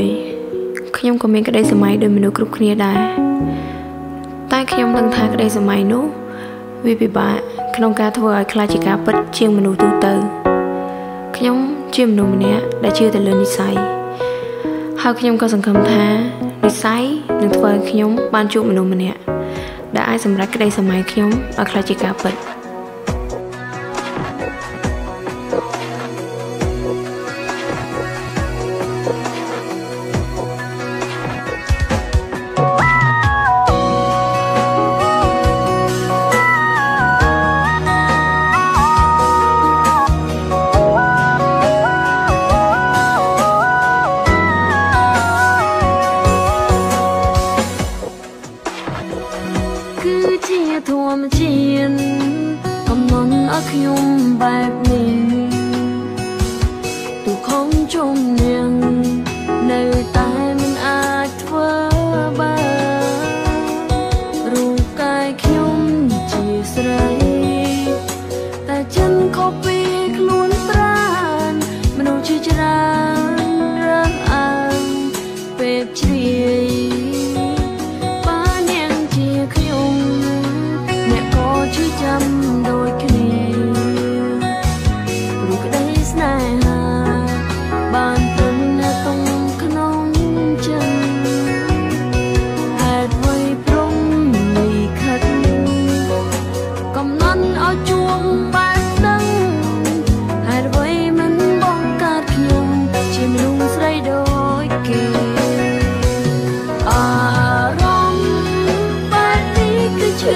ខ្ញុំក៏មានក្តីសម័យដោយមនុស្សគ្រប់គ្នាដែរតែខ្ញុំដឹងថាក្តីសម័យនោះវាពិបាកក្នុងការធ្វើឲ្យខ្លាចជាការពិតជាងមនុស្សទូទៅខ្ញុំជាមនុស្សម្នាក់ដែលជឿទៅលើនិស្ស័យហើយខ្ញុំក៏សង្ឃឹមថានិស្ស័យនឹងធ្វើឲ្យខ្ញុំបានជួបមនុស្សម្នាក់ដែលអាចសម្រេចក្តីសម័យខ្ញុំឲ្យខ្លាចជាការពិតគឺជាធម្មជាតិកំណត់ឲ្យខ្ញុំបែបនេះទូខំជុំនាងនៅតែមិនអាចធ្វើបានរូបកាយខ្ញុំជាស្រីតែចិនខុសពីខ្លួនប្រាណមនុស្សជាច្រើនរើសអើងពេលជ្រាយចាំដូចគ្នាព្រោះក្តីស្នេហាបានព្រឹងនៅក្នុងចិត្តហេតុអ្វីព្រមលិខិតកំណត់ឲ្យជួបបានដឹងហេតុអ្វីមិនបង្កើតខ្ញុំជាមនុស្សស្រីដូចគេអារម្មណ៍បែបនេះគឺជា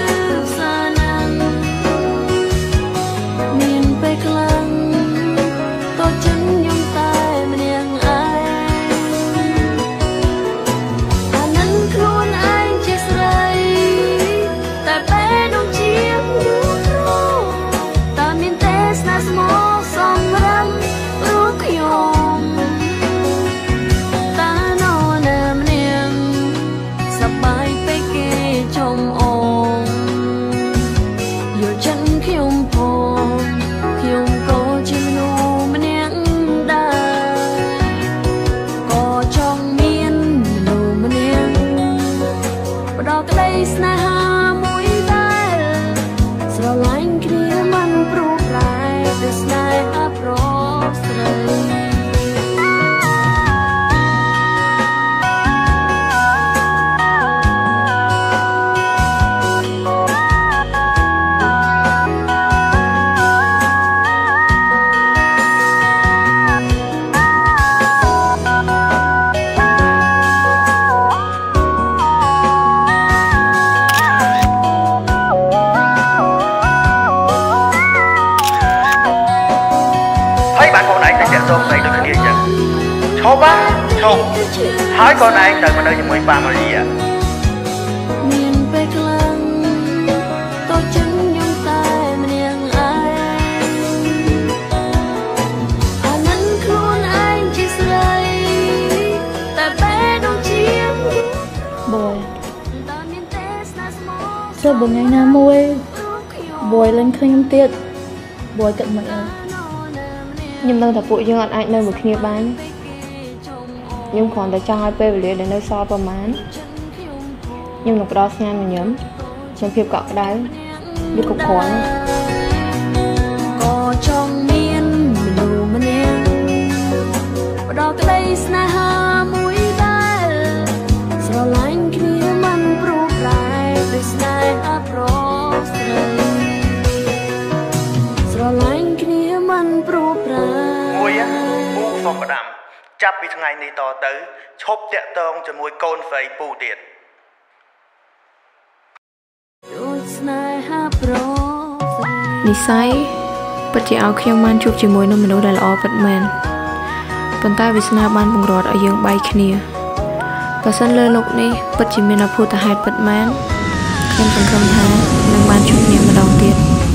ក្តីស្នេហាមួយដែលស្រឡាញ់គ្នាមិនព្រោះប្រែដោយស្នេហាប្រស្រី bạn con này sẽ tôm này được cái gì vậy? Chốt á, chốt. Hỏi con này từ mà nơi mười ba mà gì à? Boy, sao bữa ngày nào mua boy lên khinh tiết boy cận mày ơi. ខ្ញុំដឹងថាពួកយើងអត់អាចនៅមួយគ្នាបានខ្ញុំគ្រាន់តែចង់ឲ្យពេលវេលាដែលនៅសល់ប្រហែលខ្ញុំនឹងផ្ដល់ស្នាមញញឹមជាភាពកក់ក្ដៅវាគ្រប់គ្រាន់ក៏ចង់មានមនុស្សម្នាក់ផ្ដល់ក្តីស្នេហាមួយដែលស្រឡាញ់គ្នាមិនព្រោះប្រែដោយស្នេហាប្រស្រីស្រឡាញ់គ្នាមិនព្រោះប្រែមួយពូសុំផ្ដាំចាប់ពីថ្ងៃនេះតទៅឈប់តាក់ទងជាមួយកូនស្រីពូទៀតដូចស្នេហាប្រស្រីនិស្ស័យពិតជាឲ្យខ្ញុំបានជួបជាមួយនឹងមនុស្សដែលល្អពិតមែនប៉ុន្តែវាសនាបានបង្រាត់ឲ្យយើងបែកគ្នាបើសិនលើលោកនេះពិតជាមានអភូតហេតុពិតមែនខ្ញុំសង្ឃឹមថានឹងបានជួបគ្នាម្ដងទៀត